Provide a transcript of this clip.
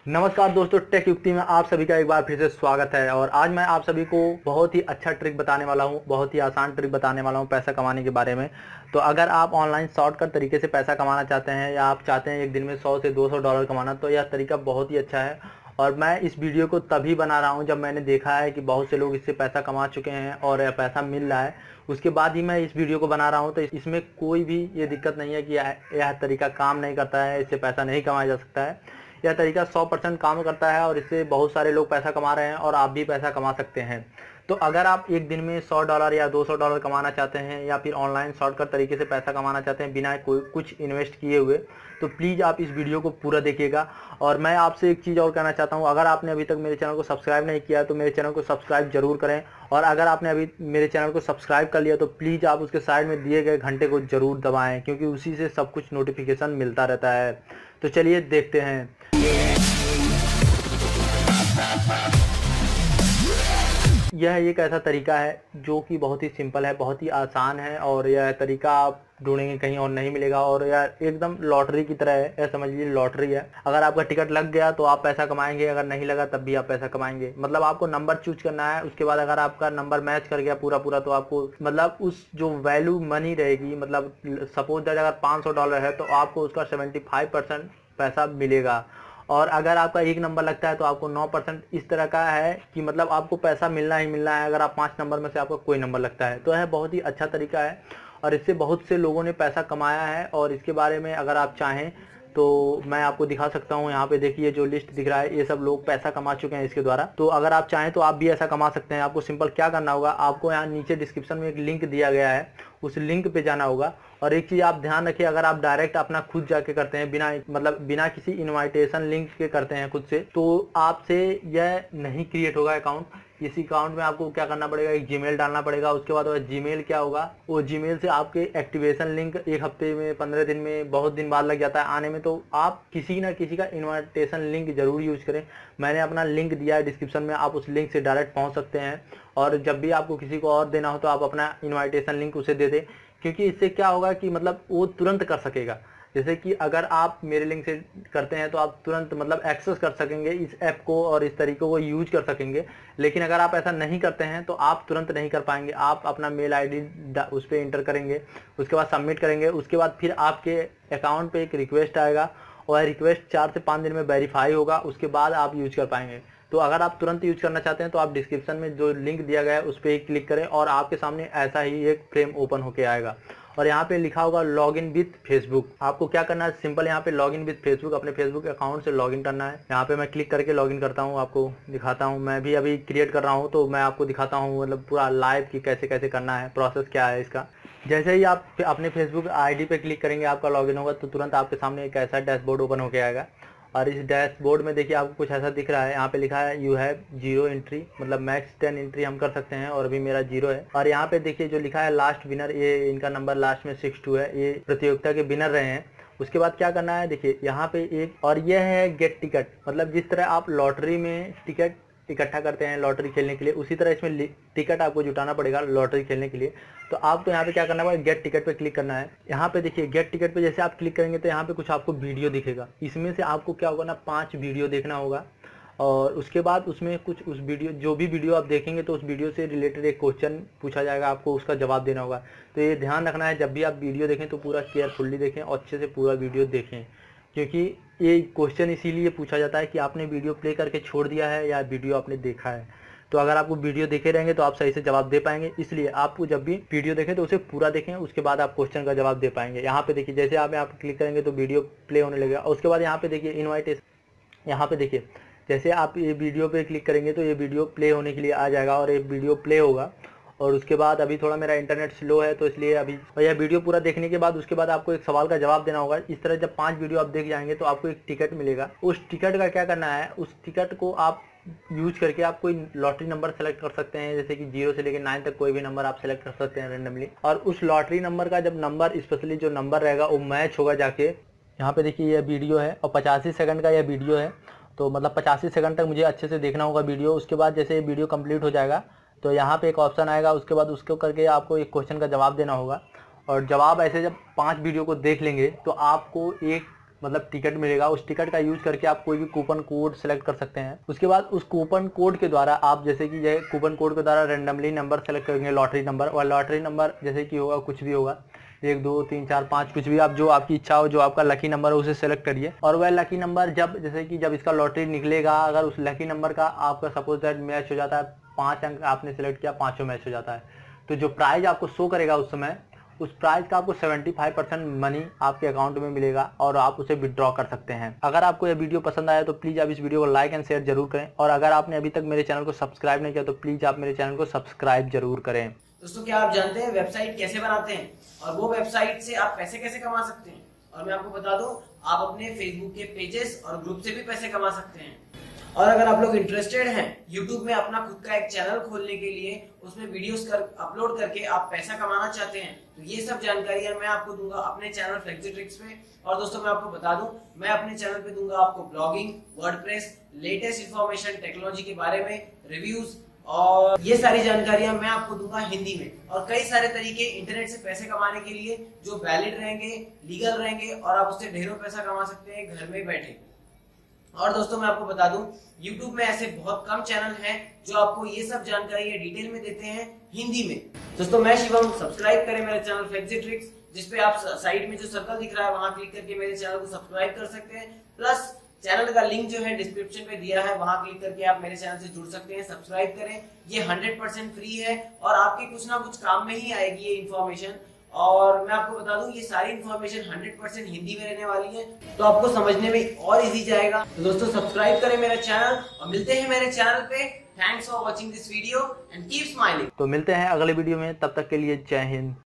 नमस्कार दोस्तों, टेक युक्ति में आप सभी का एक बार फिर से स्वागत है। और आज मैं आप सभी को बहुत ही अच्छा ट्रिक बताने वाला हूं, बहुत ही आसान ट्रिक बताने वाला हूं पैसा कमाने के बारे में। तो अगर आप ऑनलाइन शॉर्टकट तरीके से पैसा कमाना चाहते हैं या आप चाहते हैं एक दिन में 100 से 200 डॉलर कमाना, तो यह तरीका बहुत ही अच्छा है। और मैं इस वीडियो को तभी बना रहा हूँ जब मैंने देखा है कि बहुत से लोग इससे पैसा कमा चुके हैं और पैसा मिल रहा है। उसके बाद ही मैं इस वीडियो को बना रहा हूँ। तो इसमें कोई भी ये दिक्कत नहीं है कि यह तरीका काम नहीं करता है, इससे पैसा नहीं कमाया जा सकता है। यह तरीका 100% काम करता है और इससे बहुत सारे लोग पैसा कमा रहे हैं और आप भी पैसा कमा सकते हैं। तो अगर आप एक दिन में 100 डॉलर या 200 डॉलर कमाना चाहते हैं या फिर ऑनलाइन शॉर्टकट तरीके से पैसा कमाना चाहते हैं बिना कोई कुछ इन्वेस्ट किए हुए, तो प्लीज़ आप इस वीडियो को पूरा देखिएगा। और मैं आपसे एक चीज़ और कहना चाहता हूँ, अगर आपने अभी तक मेरे चैनल को सब्सक्राइब नहीं किया तो मेरे चैनल को सब्सक्राइब जरूर करें। और अगर आपने अभी मेरे चैनल को सब्सक्राइब कर लिया तो प्लीज़ आप उसके साइड में दिए गए घंटे को जरूर दबाएँ, क्योंकि उसी से सब कुछ नोटिफिकेशन मिलता रहता है। तो चलिए देखते हैं। यह एक ऐसा तरीका है जो कि बहुत ही सिंपल है, बहुत ही आसान है और यह तरीका आप ढूंढेंगे कहीं और नहीं मिलेगा। और यह एकदम लॉटरी की तरह है, यह समझ लीजिए लॉटरी है। अगर आपका टिकट लग गया तो आप पैसा कमाएंगे, अगर नहीं लगा तब भी आप पैसा कमाएंगे। मतलब आपको नंबर चूज करना है, उसके बाद अगर आपका नंबर मैच कर गया पूरा पूरा तो आपको मतलब उस जो वैल्यू मनी रहेगी, मतलब सपोज दैट अगर 500 डॉलर है तो आपको उसका 75% पैसा मिलेगा। और अगर आपका एक नंबर लगता है तो आपको 9% इस तरह का है कि मतलब आपको पैसा मिलना ही मिलना है अगर आप 5 नंबर में से आपका कोई नंबर लगता है। तो यह बहुत ही अच्छा तरीका है और इससे बहुत से लोगों ने पैसा कमाया है। और इसके बारे में अगर आप चाहें तो मैं आपको दिखा सकता हूँ। यहाँ पे देखिए जो लिस्ट दिख रहा है, ये सब लोग पैसा कमा चुके हैं इसके द्वारा। तो अगर आप चाहें तो आप भी ऐसा कमा सकते हैं। आपको सिंपल क्या करना होगा, आपको यहाँ नीचे डिस्क्रिप्शन में एक लिंक दिया गया है, उस लिंक पे जाना होगा। और एक चीज़ आप ध्यान रखिए, अगर आप डायरेक्ट अपना खुद जाके करते हैं बिना किसी इनविटेशन लिंक के करते हैं खुद से, तो आपसे यह नहीं क्रिएट होगा अकाउंट। इस अकाउंट में आपको क्या करना पड़ेगा, एक जीमेल डालना पड़ेगा। उसके बाद वह जीमेल क्या होगा, वो जीमेल से आपके एक्टिवेशन लिंक एक हफ्ते में, 15 दिन में, बहुत दिन बाद लग जाता है आने में। तो आप किसी ना किसी का इनविटेशन लिंक जरूर यूज करें। मैंने अपना लिंक दिया है डिस्क्रिप्शन में, आप उस लिंक से डायरेक्ट पहुंच सकते हैं। और जब भी आपको किसी को और देना हो तो आप अपना इनविटेशन लिंक उसे दे दें, क्योंकि इससे क्या होगा कि मतलब वो तुरंत कर सकेगा। जैसे कि अगर आप मेरे लिंक से करते हैं तो आप तुरंत मतलब एक्सेस कर सकेंगे इस ऐप को और इस तरीकों को यूज कर सकेंगे। लेकिन अगर आप ऐसा नहीं करते हैं तो आप तुरंत नहीं कर पाएंगे। आप अपना मेल आईडी उस पर इंटर करेंगे, उसके बाद सबमिट करेंगे, उसके बाद फिर आपके अकाउंट पे एक रिक्वेस्ट आएगा और रिक्वेस्ट 4 से 5 दिन में वेरीफाई होगा, उसके बाद आप यूज कर पाएंगे। तो अगर आप तुरंत यूज करना चाहते हैं तो आप डिस्क्रिप्शन में जो लिंक दिया गया है उस पर क्लिक करें और आपके सामने ऐसा ही एक फ्रेम ओपन होके आएगा। और यहाँ पे लिखा होगा लॉगिन विद फेसबुक। आपको क्या करना है, सिंपल यहाँ पे लॉगिन विद फेसबुक, अपने फेसबुक अकाउंट से लॉगिन करना है। यहाँ पे मैं क्लिक करके लॉगिन करता हूँ, आपको दिखाता हूँ। मैं भी अभी क्रिएट कर रहा हूँ तो मैं आपको दिखाता हूँ मतलब पूरा लाइव कि कैसे कैसे करना है, प्रोसेस क्या है इसका। जैसे ही आप अपने फेसबुक आईडी पे क्लिक करेंगे, आपका लॉगिन होगा तो तुरंत आपके सामने एक ऐसा डैशबोर्ड ओपन होके आएगा। और इस डैशबोर्ड में देखिए आपको कुछ ऐसा दिख रहा है, यहाँ पे लिखा है यू हैव 0 एंट्री, मतलब मैक्स 10 एंट्री हम कर सकते हैं और अभी मेरा 0 है। और यहाँ पे देखिए जो लिखा है लास्ट विनर, ये इनका नंबर लास्ट में 62 है, ये प्रतियोगिता के विनर रहे हैं। उसके बाद क्या करना है, देखिए यहाँ पे एक और यह है गेट टिकट। मतलब जिस तरह आप लॉटरी में टिकट इकट्ठा करते हैं लॉटरी खेलने के लिए, उसी तरह इसमें टिकट आपको जुटाना पड़ेगा लॉटरी खेलने के लिए। तो आपको यहाँ पे क्या करना पड़ेगा, गेट टिकट पे क्लिक करना है। यहाँ पे देखिए गेट टिकट पे जैसे आप क्लिक करेंगे तो यहाँ पे कुछ आपको वीडियो दिखेगा। इसमें से आपको क्या होगा ना, 5 वीडियो देखना होगा। और उसके बाद उसमें कुछ उस वीडियो, जो भी वीडियो आप देखेंगे तो उस वीडियो से रिलेटेड एक क्वेश्चन पूछा जाएगा, आपको उसका जवाब देना होगा। तो ये ध्यान रखना है, जब भी आप वीडियो देखें तो पूरा केयरफुल्ली देखें और अच्छे से पूरा वीडियो देखें, क्योंकि ये क्वेश्चन इसीलिए पूछा जाता है कि आपने वीडियो प्ले करके छोड़ दिया है या वीडियो आपने देखा है। तो अगर आपको वीडियो देखे रहेंगे तो आप सही से जवाब दे पाएंगे। इसलिए आपको जब भी वीडियो देखें तो उसे पूरा देखें, उसके बाद आप क्वेश्चन का जवाब दे पाएंगे। यहाँ पे देखिए जैसे आप यहाँ पे क्लिक करेंगे तो वीडियो प्ले होने लगेगा। और उसके बाद यहाँ पे देखिए इनविटेशन, यहाँ पे देखिए जैसे आप ये वीडियो पे क्लिक करेंगे तो ये वीडियो प्ले होने के लिए आ जाएगा और ये वीडियो प्ले होगा। और उसके बाद अभी थोड़ा मेरा इंटरनेट स्लो है तो इसलिए अभी, और यह वीडियो पूरा देखने के बाद उसके बाद आपको एक सवाल का जवाब देना होगा। इस तरह जब 5 वीडियो आप देख जाएंगे तो आपको एक टिकट मिलेगा। उस टिकट का क्या करना है, उस टिकट को आप यूज करके आप कोई लॉटरी नंबर सेलेक्ट कर सकते हैं, जैसे कि 0 से लेकर 9 तक कोई भी नंबर आप सेलेक्ट कर सकते हैं रेंडमली। और उस लॉटरी नंबर का जब नंबर, स्पेशली जो नंबर रहेगा वो मैच होगा जाके, यहाँ पे देखिए यह वीडियो है और 85 सेकंड का यह वीडियो है। तो मतलब 85 सेकंड तक मुझे अच्छे से देखना होगा वीडियो। उसके बाद जैसे वीडियो कंप्लीट हो जाएगा तो यहाँ पे एक ऑप्शन आएगा, उसके बाद उसको करके आपको एक क्वेश्चन का जवाब देना होगा। और जवाब ऐसे जब 5 वीडियो को देख लेंगे तो आपको एक मतलब टिकट मिलेगा। उस टिकट का यूज करके आप कोई भी कूपन कोड सेलेक्ट कर सकते हैं। उसके बाद उस कूपन कोड के द्वारा आप जैसे कि कूपन कोड के द्वारा रैंडमली नंबर सेलेक्ट करेंगे, लॉटरी नंबर, और लॉटरी नंबर जैसे कि होगा कुछ भी होगा, 1 2 3 4 5 कुछ भी, आप जो आपकी इच्छा हो, जो आपका लकी नंबर है उसे सेलेक्ट करिए। और वह लकी नंबर जब इसका लॉटरी निकलेगा, अगर उस लकी नंबर का आपका सपोज दैट मैच हो जाता है, 5 अंक आपने सेलेक्ट किया, 5 मैच हो जाता है, तो जो प्राइज आपको शो करेगा उस समय, उस प्राइज का आपको 75% मनी आपके अकाउंट में मिलेगा और आप उसे विड्रॉ कर सकते हैं। अगर आपको यह वीडियो पसंद आया तो प्लीज आप इस वीडियो को लाइक एंड शेयर जरूर करें, और अगर आपने अभी तक मेरे चैनल को सब्सक्राइब नहीं किया तो प्लीज आप मेरे चैनल को सब्सक्राइब जरूर करें। दोस्तों, क्या आप जानते हैं वेबसाइट कैसे बनाते हैं और वो वेबसाइट से आप पैसे कैसे कमा सकते हैं? और मैं आपको बता दूं, आप अपने फेसबुक के पेजेस और ग्रुप से भी पैसे कमा सकते हैं। और अगर आप लोग इंटरेस्टेड हैं यूट्यूब में अपना खुद का एक चैनल खोलने के लिए, उसमें वीडियोस अपलोड करके आप पैसा कमाना चाहते हैं, तो ये सब जानकारियां मैं आपको दूंगा अपने चैनल फ्लेक्सीट्रिक्स पे। और दोस्तों, मैं आपको बता दूं, मैं अपने चैनल पे दूंगा आपको blogging, WordPress, latest information technology के बारे में, रिव्यूज, और ये सारी जानकारियां मैं आपको दूंगा हिंदी में। और कई सारे तरीके इंटरनेट से पैसे कमाने के लिए जो वैलिड रहेंगे, लीगल रहेंगे, और आप उससे ढेरों पैसा कमा सकते हैं घर में बैठे। और दोस्तों, मैं आपको बता दूं, YouTube में ऐसे बहुत कम चैनल हैं जो आपको ये सब जानकारी डिटेल में देते हैं हिंदी में। दोस्तों, मैं शिवम, सब्सक्राइब करें मेरे चैनल फ्लेक्सीट्रिक्स, जिसपे आप साइड में जो सर्कल दिख रहा है वहां क्लिक करके मेरे चैनल को सब्सक्राइब कर सकते हैं। प्लस चैनल का लिंक जो है डिस्क्रिप्शन में दिया है, वहां क्लिक करके आप मेरे चैनल से जुड़ सकते हैं। सब्सक्राइब करें, ये 100% फ्री है और आपके कुछ ना कुछ काम में ही आएगी ये इन्फॉर्मेशन। और मैं आपको बता दूं, ये सारी इन्फॉर्मेशन 100% हिंदी में रहने वाली है, तो आपको समझने में और इजी जाएगा। तो दोस्तों, सब्सक्राइब करें मेरा चैनल और मिलते हैं मेरे चैनल पे। Thanks for watching this video and keep smiling. तो मिलते हैं अगले वीडियो में, तब तक के लिए जय हिंद।